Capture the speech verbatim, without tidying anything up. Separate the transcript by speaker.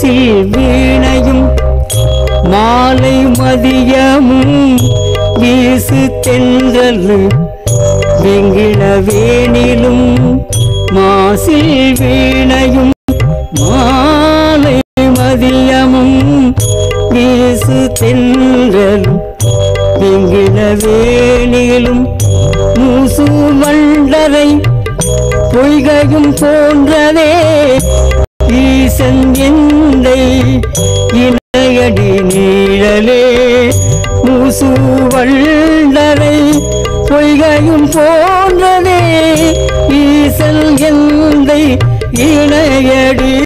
Speaker 1: மாசில் வீணையும் மாலை மதியமும் வீசு தென்றல் வெங்கிழவேனிலும் மாசில் வீணையும் மாலை மதியமும் வீசு தென்றல் வெங்கிழவேனிலும் மூசு வண்டரை பொய்கையும் போன்றதே ஈசன் எந்தை இணையடி நீழலே மூசு வண்டரை பொய்கையும் போன்றதே ஈசன் எந்தை இணையடி